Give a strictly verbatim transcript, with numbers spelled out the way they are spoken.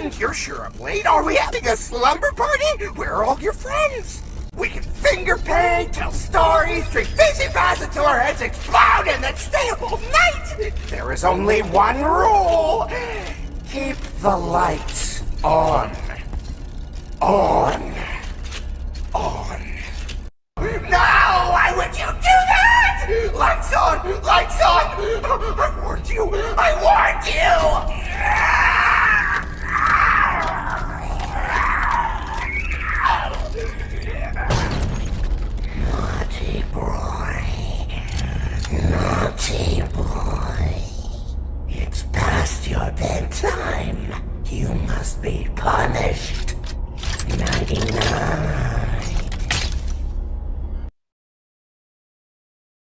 And you're sure I'm late? Are we having a slumber party? Where are all your friends? We can finger paint, tell stories, drink fizzy fast until our heads explode, and then stay up all night! There is only one rule. Keep the lights on. On. On. No! Why would you do that? Lights on! Lights on! I warned you! I warned you! Naughty boy. Naughty boy. It's past your bedtime. You must be punished. Ninety-nine.